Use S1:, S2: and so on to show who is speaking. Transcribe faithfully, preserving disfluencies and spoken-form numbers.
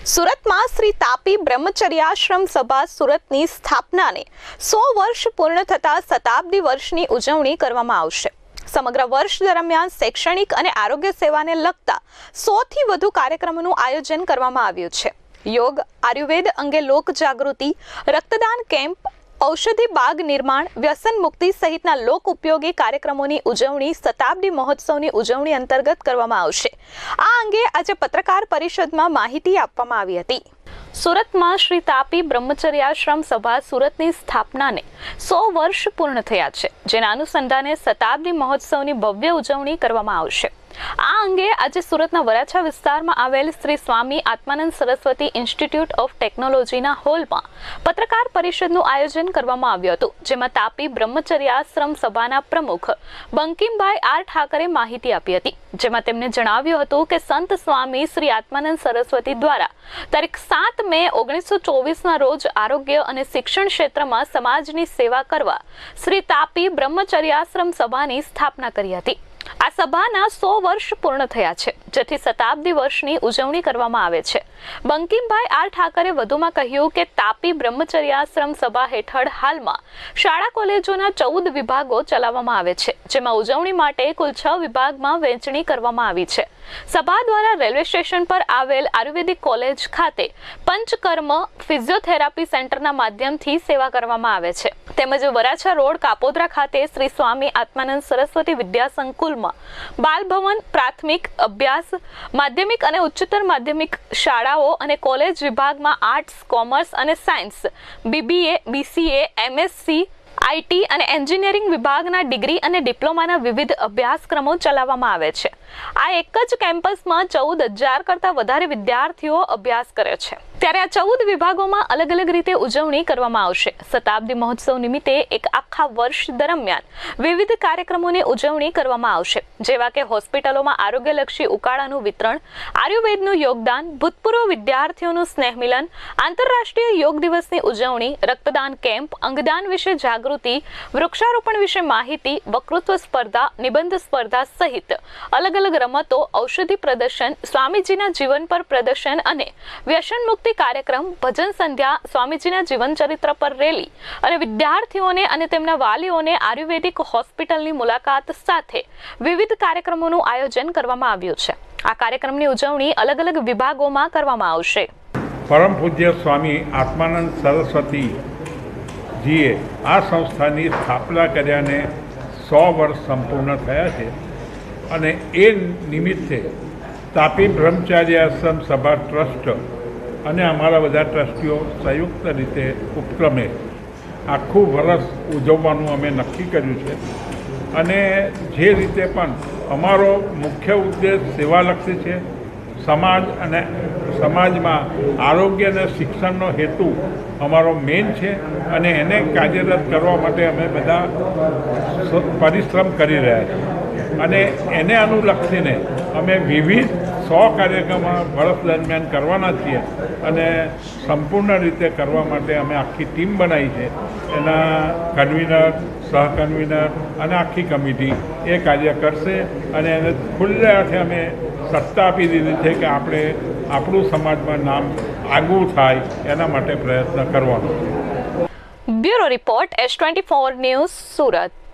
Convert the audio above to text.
S1: સુરતમાં શ્રી તાપી બ્રહ્મચર્યાશ્રમ સભા સુરતની સ્થાપનાને સો વર્ષ પૂર્ણ થતા શતાબ્દી વર્ષની ઉજવણી કરવામાં આવશે। સમગ્ર વર્ષ દરમિયાન શૈક્ષણિક અને આરોગ્ય સેવાને લગતા સો થી વધુ કાર્યક્રમોનું આયોજન કરવામાં આવ્યું છે। યોગ, આયુર્વેદ અંગે લોક જાગૃતિ, રક્તદાન કેમ્પ, ઔષધિ બાગ નિર્માણ, વ્યસન મુક્તિ સહિતના લોક ઉપયોગી કાર્યક્રમોની ઉજવણી શતાબ્દી મહોત્સવની ઉજવણી અંતર્ગત કરવામાં આવશે। આ અંગે આજે પત્રકાર પરિષદમાં માહિતી આપવામાં આવી હતી। સુરતમાં શ્રી તાપી બ્રહ્મચર્યાશ્રમ સભા સુરતની સ્થાપનાને સો વર્ષ પૂર્ણ થયા છે, જેના અનુસંધાને શતાબ્દી મહોત્સવની ભવ્ય ઉજવણી કરવામાં આવશે। આ અંગે આજે સુરતના વરાછા વિસ્તારમાં આવેલ શ્રી સ્વામી આત્માનંદ સરસ્વતી ઇન્સ્ટિટ્યૂટ ઓફ ટેકનોલોજીના હોલમાં પત્રકાર પરિષદનું આયોજન કરવામાં આવ્યું હતું, જેમાં તાપી બ્રહ્મચર્યાશ્રમ સભાના પ્રમુખ બંકિમભાઈ આર ઠાકરે માહિતી આપી હતી, જેમાં તેમણે જણાવ્યું હતું કે સંત સ્વામી શ્રી આત્માનંદ સરસ્વતી દ્વારા તારીખ સાત મે ઓગણીસો ચોવીસના રોજ આરોગ્ય અને શિક્ષણ ક્ષેત્રમાં સમાજની સેવા કરવા શ્રી તાપી બ્રહ્મચર્યાશ્રમ સભાની સ્થાપના કરી હતી। આ સભાના સો વર્ષ પૂર્ણ થયા છે, જેથી શતાબ્દી વર્ષની ઉજવણી કરવામાં આવે છે। બંકિમભાઈ આર ઠાકરે વધુમાં કહ્યું કે તાપી બ્રહ્મચર્યાશ્રમ સભા હેઠળ હાલમાં શાળા કોલેજોના ચૌદ વિભાગો ચલાવવામાં આવે છે, જેમાં ઉજવણી માટે કુલ છ વિભાગમાં વહેંચણી કરવામાં આવી છે। સભા દ્વારા રેલવે સ્ટેશન પર આવેલ આયુર્વેદિક કોલેજ ખાતે પંચકર્મ ફિઝિયોથેરાપી સેન્ટરના માધ્યમથી સેવા કરવામાં આવે છે, તેમજ વરાછા રોડ કાપોદ્રા ખાતે શ્રી સ્વામી આત્માનંદ સરસ્વતી વિદ્યા સંકુલમાં બાલભવન, પ્રાથમિક અભ્યાસ, માધ્યમિક અને ઉચ્ચતર માધ્યમિક શાળાઓ અને કોલેજ વિભાગમાં આર્ટ્સ, કોમર્સ અને science, BBA, BCA, MSc, IT અને એન્જિનિયરિંગ વિભાગના ડિગ્રી અને ડિપ્લોમાના વિવિધ અભ્યાસક્રમો ચલાવવામાં આવે છે। આ એક જ કેમ્પસમાં ચૌદ હજાર કરતાં વધારે વિદ્યાર્થીઓ અભ્યાસ કરે છે, ત્યારે આ ચૌદ વિભાગોમાં અલગ અલગ રીતે ઉજવણી કરવામાં આવશે। શતાબ્દી મહોત્સવ નિમિત્તે એક આખા વર્ષ દરમિયાન વિવિધ કાર્યક્રમોની ઉજવણી કરવામાં આવશે, જેવા કે હોસ્પિટલોમાં આરોગ્યલક્ષી ઉકાળાનું વિતરણ, આયુર્વેદનું યોગદાન, ભૂતપૂર્વ વિદ્યાર્થીઓનું સ્નેહ મિલન, આંતરરાષ્ટ્રીય યોગ દિવસની ઉજવણી, રક્તદાન કેમ્પ, અંગદાન વિશે જાગૃતિ, વૃક્ષારોપણ વિશે માહિતી, વક્તૃત્વ સ્પર્ધા, નિબંધ સ્પર્ધા સહિત અલગ અલગ રમતો, ઔષધિ પ્રદર્શન, સ્વામીજીના જીવન પર પ્રદર્શન અને વ્યસન મુક્તિ કાર્યક્રમ, ભજન સંધ્યા, સ્વામીજીના જીવન ચરિત્ર પર રેલી અને વિદ્યાર્થીઓને અને તેમના વાલીઓને આયુર્વેદિક હોસ્પિટલની મુલાકાત સાથે વિવિધ કાર્યક્રમોનું આયોજન કરવામાં આવ્યું છે। આ કાર્યક્રમની ઉજવણી અલગ અલગ વિભાગોમાં કરવામાં આવશે।
S2: પરમ પૂજ્ય સ્વામી આત્માનંદ સરસ્વતી જીએ આ સંસ્થાની સ્થાપના કર્યાને સો વર્ષ સંપૂર્ણ થયા છે અને એ નિમિત્તે તાપી બ્રહ્મચર્યાશ્રમ સભા ટ્રસ્ટ અને અમારા બધા ટ્રસ્ટીઓ સંયુક્ત રીતે ઉપક્રમે આખું વર્ષ ઉજવવાનું અમે નક્કી કર્યું છે અને જે રીતે પણ અમારો મુખ્ય ઉદ્દેશ સેવાલક્ષી છે। સમાજ અને સમાજમાં આરોગ્ય અને શિક્ષણનો હેતુ અમારો મેઇન છે અને એને કાર્યરત કરવા માટે અમે બધા પરિશ્રમ કરી રહ્યા છીએ અને એને અનુલક્ષીને અમે વિવિધ સો કાર્યક્રમો વર્ષ દરમિયાન કરવાના છીએ અને સંપૂર્ણ રીતે કરવા માટે અમે આખી ટીમ બનાવી છે। એના કન્વીનર, સહકન્વીનર અને આખી કમિટી એ કાર્ય કરશે અને એને ખુલ્લે હાથે અમે સત્તા આપી દીધી છે કે આપણે આપણું સમાજમાં નામ આગવું થાય એના માટે પ્રયત્ન કરવાનો છે।
S1: Bureau report S twenty four news, Surat.